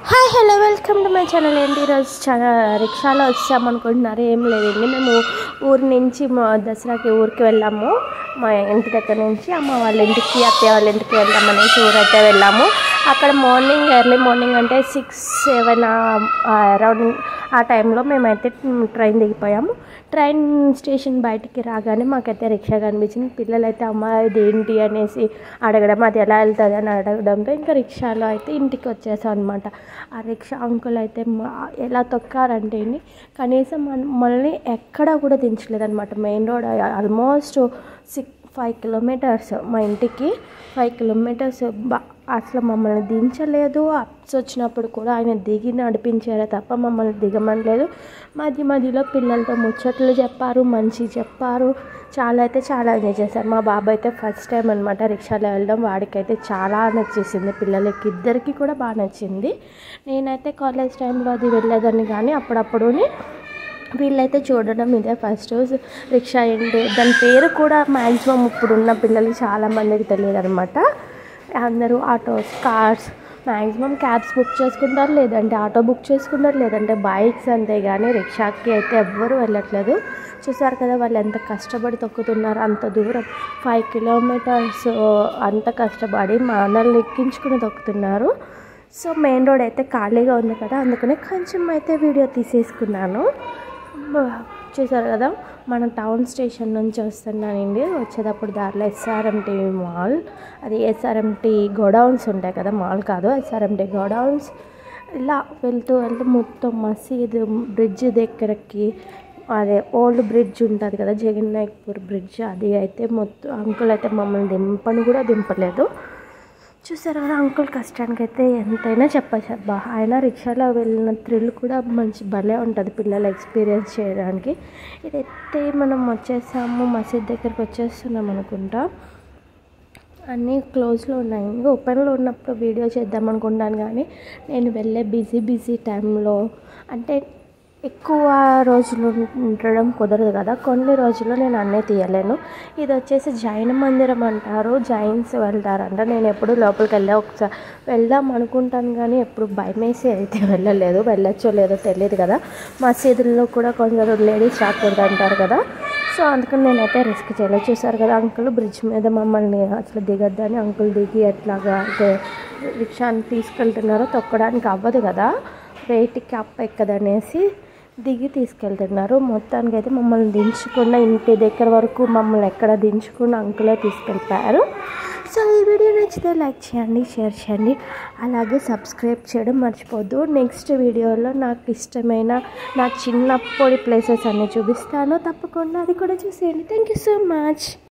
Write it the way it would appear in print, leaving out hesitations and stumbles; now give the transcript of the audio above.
Hi hello welcome to my channel. ఏంటి ఈరోజు రిక్షాలో వచ్చామనుకుంటున్నారు. ఏం లేదండి, మేము ఊరి నుంచి దసరాకి ఊరికి వెళ్ళాము. మా ఇంటి దగ్గర నుంచి అమ్మ వాళ్ళ ఇంటికి, అత్తయ్య వాళ్ళ ఇంటికి వెళ్దామనేసి ఊరైతే వెళ్ళాము. అక్కడ మార్నింగ్ ఎర్లీ మార్నింగ్ అంటే 6-7 అరౌండ్ ఆ టైంలో మేమైతే ట్రైన్ దిగిపోయాము. ట్రైన్ స్టేషన్ బయటికి రాగానే మాకైతే రిక్షా కనిపించింది. పిల్లలైతే అమ్మ ఇదేంటి అనేసి అడగడం, అది ఎలా వెళ్తుంది అని అడగడంతో ఇంకా రిక్షాలో అయితే ఇంటికి వచ్చేసాం అనమాట. ఆ రిక్షా అంకుల్ అయితే ఎలా తొక్కారంటే కనీసం మమ్మల్ని ఎక్కడా కూడా దించలేదన్నమాట. మెయిన్ రోడ్ ఆల్మోస్ట్ 5 కిలోమీటర్స్, మా ఇంటికి 5 కిలోమీటర్స్ అసలు మమ్మల్ని దించలేదు. అప్స్ వచ్చినప్పుడు కూడా ఆయన దిగి నడిపించారే తప్ప మమ్మల్ని దిగమనలేదు. మధ్యలో పిల్లలతో ముచ్చట్లు చెప్పారు, మంచి చెప్పారు. చాలా ఎంజాయ్ చేశారు. మా బాబు అయితే ఫస్ట్ టైం అనమాట రిక్షాలో వెళ్ళడం. వాడికైతే చాలా నచ్చేసింది, పిల్లలకి ఇద్దరికి కూడా బాగా నచ్చింది. నేనైతే కాలేజ్ టైంలో అది వెళ్ళేదాన్ని, కానీ అప్పుడప్పుడు వీళ్ళైతే చూడడం ఇదే ఫస్ట్. రిక్షా ఏంటి దాని పేరు కూడా మ్యాక్సిమం ఇప్పుడున్న పిల్లలకి చాలామందికి తెలియదు అనమాట. అందరూ autos, cars, maximum cabs book చేసుకుంటారు, లేదంటే ఆటో బుక్ చేసుకుంటారు, లేదంటే బైక్స్. అంతే కానీ రిక్షాకి అయితే ఎవ్వరూ వెళ్ళట్లేదు. చూసారు కదా వాళ్ళు ఎంత కష్టపడి తొక్కుతున్నారు, అంత దూరం 5 కిలోమీటర్స్ అంత కష్టపడి మనల్ని ఎక్కించుకుని తొక్కుతున్నారు. సో మెయిన్ రోడ్ అయితే ఖాళీగా ఉంది కదా, అందుకనే కొంచెం అయితే వీడియో తీసేసుకున్నాను. చూసారు కదా, మన టౌన్ స్టేషన్ నుంచి వస్తున్నానండి. వచ్చేటప్పుడు దారిలో SRMT మాల్, అది SRMT గోడౌన్స్ ఉంటాయి కదా, మాల్ కాదు, SRMT గోడౌన్స్. ఇలా వెళ్తూ మొత్తం మసీదు బ్రిడ్జ్ దగ్గరకి, అదే ఓల్డ్ బ్రిడ్జ్ ఉంటుంది కదా, జగన్నాయక్పూర్ బ్రిడ్జ్, అది అయితే మొత్తం అంకుల్ అయితే మమ్మల్ని దింపని కూడా దింపలేదు. చూసారు కదా, అంకుల్ కష్టానికి అయితే ఎంతైనా చెప్పచ్చు. అబ్బా, ఆయన రిక్షాలో వెళ్ళిన థ్రిల్ కూడా మంచి భలే ఉంటుంది పిల్లలు ఎక్స్పీరియన్స్ చేయడానికి. ఇదైతే మనం వచ్చేసాము, మసీద్ దగ్గరికి వచ్చేస్తున్నాం అనుకుంటా. అన్నీ క్లోజ్లో ఉన్నాయి. ఇంకా ఓపెన్లో ఉన్నప్పుడు వీడియో చేద్దాం అనుకుంటాను, కానీ నేను వెళ్ళే బిజీ టైంలో అంటే ఎక్కువ రోజులు ఉండడం కుదరదు కదా, కొన్ని రోజుల్లో నేను అన్నీ తీయలేను. ఇది వచ్చేసి జైన మందిరం అంటారు, జైన్స్ వెళ్తారంట. నేను ఎప్పుడు లోపలికి ఒకసారి వెళ్దాం అనుకుంటాను, కానీ ఎప్పుడు భయమేసి అయితే వెళ్ళలేదు. వెళ్ళొచ్చో లేదో తెలియదు కదా, మసీదుల్లో కూడా కొందరు లేడీస్ రాకూడదు అంటారు కదా, సో అందుకని నేనైతే రిస్క్ చేయలేదు. చూసారు కదా, అంకుల్ బ్రిడ్జ్ మీద మమ్మల్ని అసలు దిగద్దని అంకుల్ దిగి ఎట్లాగా అంటే రిక్షాని తీసుకెళ్తున్నారో, తొక్కడానికి అవ్వదు కదా, వెయిట్కి అప్ ఎక్కదనేసి దిగి తీసుకెళ్తున్నారు. మొత్తానికి అయితే మమ్మల్ని దించకుండా ఇంటి దగ్గర వరకు మమ్మల్ని ఎక్కడ దించకుండా అంకులే తీసుకెళ్ళిపోయారు. సో ఈ వీడియో నచ్చితే లైక్ చేయండి, షేర్ చేయండి, అలాగే సబ్స్క్రైబ్ చేయడం మర్చిపోద్దు. నెక్స్ట్ వీడియోలో నాకు ఇష్టమైన నా చిన్నప్పటి ప్లేసెస్ అన్నీ చూపిస్తాను, తప్పకుండా అది కూడా చూసేయండి. Thank you so much.